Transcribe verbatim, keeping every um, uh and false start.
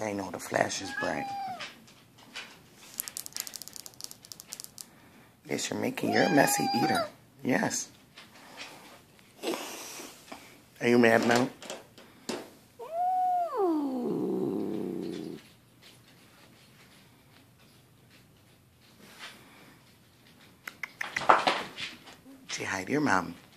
I know the flash is bright. Yes, you're making, you're a messy eater. Yes. Are you mad now? Say hi to your mom.